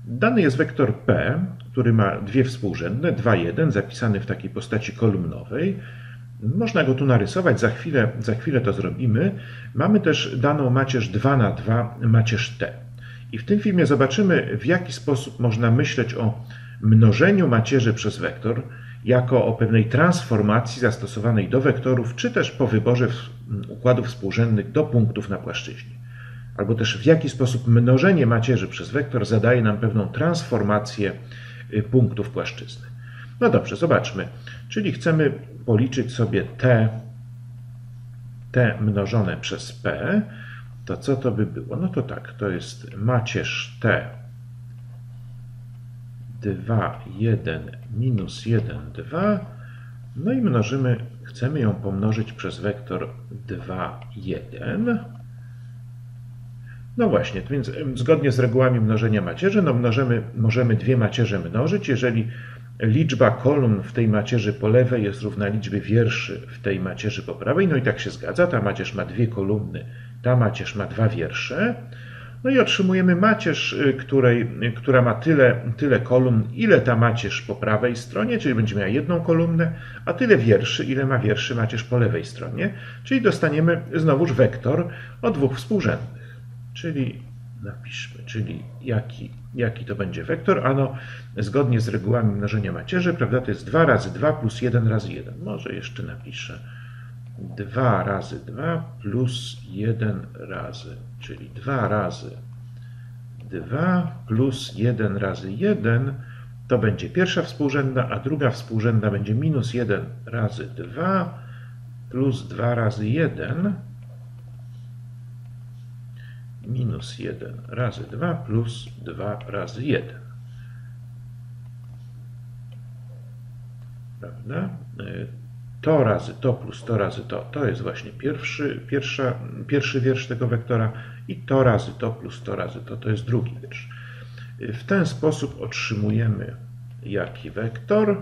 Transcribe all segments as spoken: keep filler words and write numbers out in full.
Dany jest wektor P, który ma dwie współrzędne, dwa, jeden, zapisany w takiej postaci kolumnowej. Można go tu narysować, za chwilę, za chwilę to zrobimy. Mamy też daną macierz dwa na dwa, macierz T. I w tym filmie zobaczymy, w jaki sposób można myśleć o mnożeniu macierzy przez wektor, jako o pewnej transformacji zastosowanej do wektorów, czy też po wyborze układów współrzędnych do punktów na płaszczyźnie. Albo też w jaki sposób mnożenie macierzy przez wektor zadaje nam pewną transformację punktów płaszczyzny. No dobrze, zobaczmy. Czyli chcemy policzyć sobie t, t mnożone przez p. To co to by było? No to tak, to jest macierz t dwa, jeden minus jeden, dwa. No i mnożymy, chcemy ją pomnożyć przez wektor dwa, jeden. No właśnie, więc zgodnie z regułami mnożenia macierzy, no mnożymy, możemy dwie macierze mnożyć, jeżeli liczba kolumn w tej macierzy po lewej jest równa liczbie wierszy w tej macierzy po prawej. No i tak się zgadza, ta macierz ma dwie kolumny, ta macierz ma dwa wiersze. No i otrzymujemy macierz, której, która ma tyle, tyle kolumn, ile ta macierz po prawej stronie, czyli będzie miała jedną kolumnę, a tyle wierszy, ile ma wierszy macierz po lewej stronie. Czyli dostaniemy znowuż wektor o dwóch współrzędnych. Czyli napiszmy, czyli jaki, jaki to będzie wektor? Ano, zgodnie z regułami mnożenia macierzy, prawda, to jest dwa razy dwa plus jeden razy jeden. Może jeszcze napiszę dwa razy dwa plus jeden razy, czyli dwa razy dwa plus jeden razy jeden, to będzie pierwsza współrzędna, a druga współrzędna będzie minus jeden razy dwa plus dwa razy jeden, minus jeden razy dwa plus dwa razy jeden. Prawda? To razy to plus to razy to, to jest właśnie pierwszy, pierwsza, pierwszy wiersz tego wektora i to razy to plus to razy to, to jest drugi wiersz. W ten sposób otrzymujemy jaki wektor?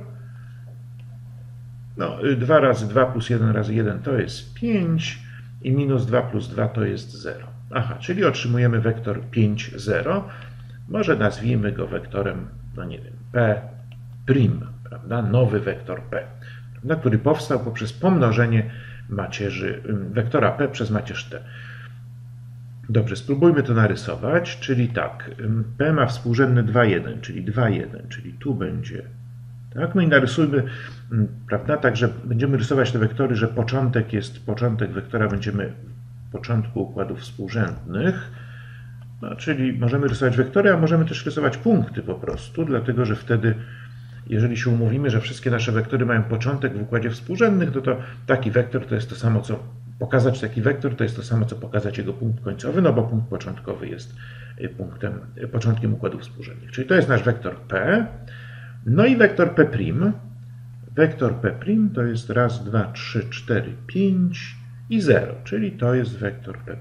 No, dwa razy dwa plus jeden razy jeden to jest pięć i minus dwa plus dwa to jest zero. Aha, czyli otrzymujemy wektor pięć, zero. Może nazwijmy go wektorem, no nie wiem, P prim, prawda? Nowy wektor P, prawda? Który powstał poprzez pomnożenie macierzy, wektora P przez macierz T. Dobrze, spróbujmy to narysować, czyli tak, P ma współrzędne dwa, jeden, czyli dwa, jeden, czyli tu będzie, tak? No i narysujmy, prawda, tak, że będziemy rysować te wektory, że początek jest, początek wektora będziemy w początku układów współrzędnych, no, czyli możemy rysować wektory, a możemy też rysować punkty po prostu, dlatego że wtedy, jeżeli się umówimy, że wszystkie nasze wektory mają początek w układzie współrzędnych, no to taki wektor to jest to samo, co pokazać taki wektor, to jest to samo, co pokazać jego punkt końcowy, no bo punkt początkowy jest punktem, początkiem układów współrzędnych. Czyli to jest nasz wektor P. No i wektor P'. Wektor P' to jest raz, dwa, trzy, cztery, pięć i zero, czyli to jest wektor P'.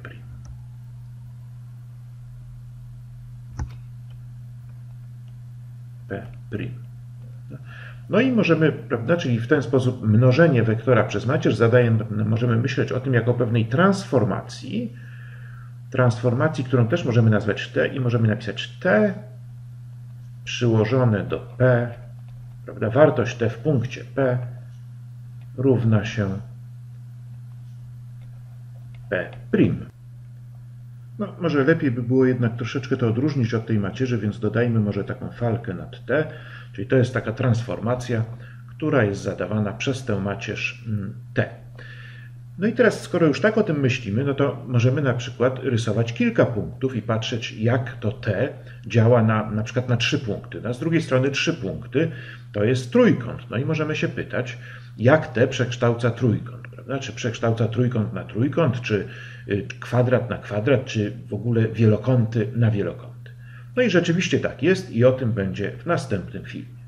P'. No i możemy, prawda, czyli w ten sposób mnożenie wektora przez macierz zadaje, możemy myśleć o tym jako o pewnej transformacji, transformacji, którą też możemy nazwać T i możemy napisać T przyłożone do P, prawda, wartość T w punkcie P równa się P'. No, może lepiej by było jednak troszeczkę to odróżnić od tej macierzy, więc dodajmy może taką falkę nad T, czyli to jest taka transformacja, która jest zadawana przez tę macierz T. No i teraz, skoro już tak o tym myślimy, no to możemy na przykład rysować kilka punktów i patrzeć, jak to T działa na, na przykład na trzy punkty. No, z drugiej strony trzy punkty to jest trójkąt. No i możemy się pytać, jak T przekształca trójkąt, prawda? Czy przekształca trójkąt na trójkąt, czy kwadrat na kwadrat, czy w ogóle wielokąty na wielokąty. No i rzeczywiście tak jest i o tym będzie w następnym filmie.